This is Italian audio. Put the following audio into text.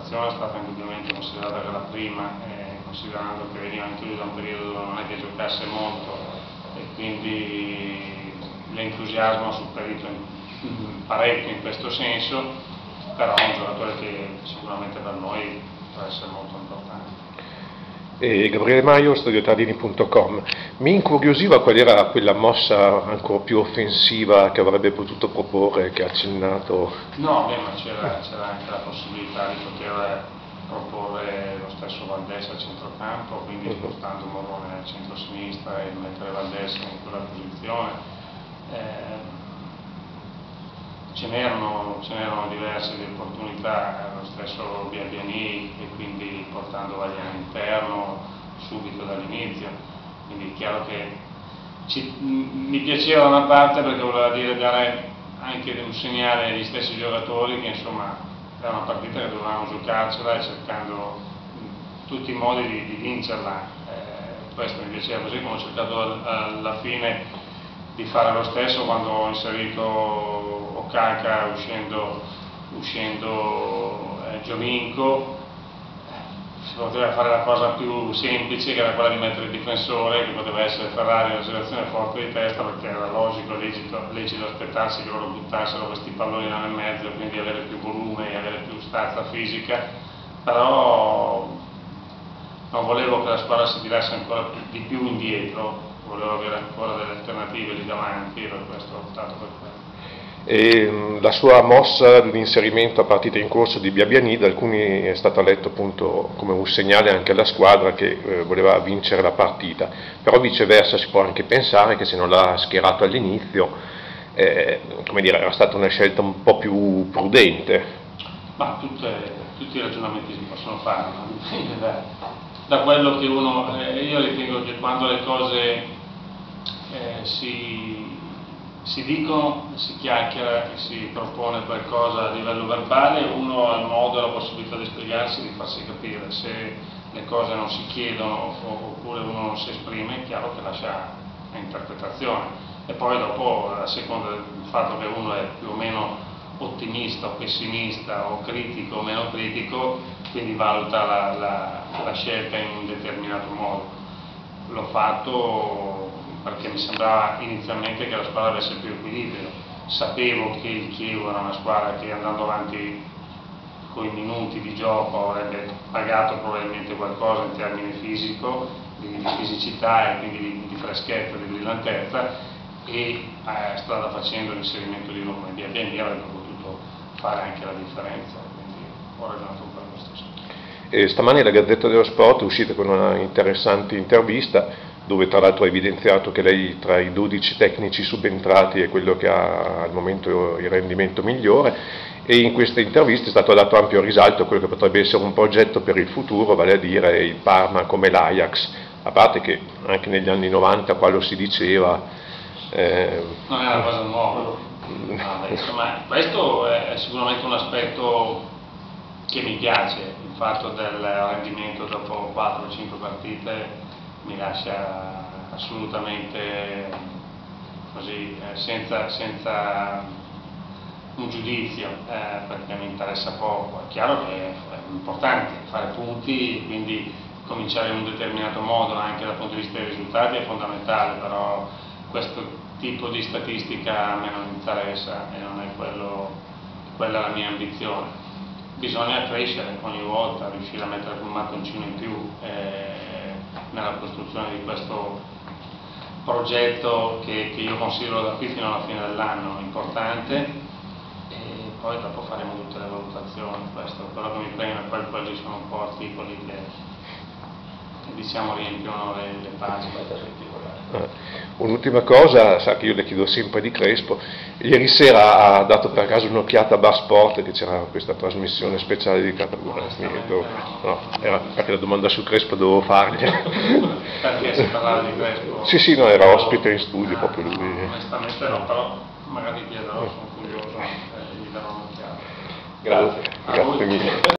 prestazione è stata indubbiamente considerata che la prima, considerando che veniva anche lui da un periodo dove non è che giocasse molto e quindi l'entusiasmo ha superito parecchio in questo senso, però è un giocatore che sicuramente per noi può essere molto importante. Gabriele Maio, studiotardini.com. Mi incuriosiva qual era quella mossa ancora più offensiva che avrebbe potuto proporre, che ha accennato. No, ma c'era anche la possibilità di poter proporre lo stesso Valdés al centrocampo, quindi spostando Morrone al centro-sinistra e mettere Valdés in quella posizione. Ce n'erano diverse di opportunità, lo stesso Biabiani, e quindi portando Vaglia all'interno subito dall'inizio, quindi è chiaro che mi piaceva da una parte perché voleva dire dare anche un segnale agli stessi giocatori che insomma era una partita che dovevamo giocarcela e cercando in tutti i modi di vincerla, questo mi piaceva, così come ho cercato alla fine di fare lo stesso quando ho inserito Okaka uscendo Giovinco. Si poteva fare la cosa più semplice, che era quella di mettere il difensore, che poteva essere Ferrari in una situazione forte di testa, perché era logico, lecito aspettarsi che loro buttassero questi palloni là nel mezzo, quindi avere più volume e avere più stazza fisica, però non volevo che la squadra si tirasse ancora di più indietro, volevo avere ancora delle alternative lì davanti e per questo ho optato per quello. E la sua mossa dell'inserimento a partita in corso di Biabiani da alcuni è stata letto appunto come un segnale anche alla squadra che voleva vincere la partita, però viceversa si può anche pensare che se non l'ha schierato all'inizio come dire, era stata una scelta un po' più prudente. Ma tutti i ragionamenti si possono fare, ma dipende da quello che uno. Io ritengo che quando le cose si dicono, si chiacchiera e si propone qualcosa a livello verbale, uno ha il modo e la possibilità di spiegarsi, di farsi capire. Se le cose non si chiedono oppure uno non si esprime, è chiaro che lascia interpretazione. E poi dopo, a seconda del fatto che uno è più o meno ottimista o pessimista o critico o meno critico, quindi valuta la scelta in un determinato modo. L'ho fatto perché mi sembrava inizialmente che la squadra avesse più equilibrio. Sapevo che il Chievo era una squadra che andando avanti con i minuti di gioco avrebbe pagato probabilmente qualcosa in termini fisico, di fisicità e quindi di freschezza, di brillantezza, e strada facendo l'inserimento di uno come Biabiani avrebbe potuto fare anche la differenza, quindi ho ragionato un po' in questo senso. E stamani la Gazzetta dello Sport è uscita con una interessante intervista dove tra l'altro ha evidenziato che lei tra i 12 tecnici subentrati è quello che ha al momento il rendimento migliore, e in questa intervista è stato dato ampio risalto a quello che potrebbe essere un progetto per il futuro, vale a dire il Parma come l'Ajax, a parte che anche negli anni 90 qua lo si diceva. Non è una cosa nuova, insomma, questo è sicuramente un aspetto che mi piace, il fatto del rendimento dopo 4-5 partite mi lascia assolutamente così, senza un giudizio, perché mi interessa poco. È chiaro che è importante fare punti, quindi cominciare in un determinato modo anche dal punto di vista dei risultati è fondamentale, però questo tipo di statistica a me non interessa e non è quella la mia ambizione. Bisogna crescere ogni volta, riuscire a mettere un mattoncino in più nella costruzione di questo progetto che io considero da qui fino alla fine dell'anno importante, e poi dopo faremo tutte le valutazioni. Questo, quello che mi preme, poi quelli sono un po' articoli che diciamo riempiono le pagine. Un'ultima cosa, sa che io le chiedo sempre di Crespo, ieri sera ha dato per caso un'occhiata a Bar Sport, che c'era questa trasmissione speciale dedicata no, era perché la domanda su Crespo dovevo fargliela. Perché si parlava di Crespo? Sì, no, era ospite in studio proprio lui. Onestamente no, però magari chiederò, sono curioso, gli darò un'occhiata. Grazie mille.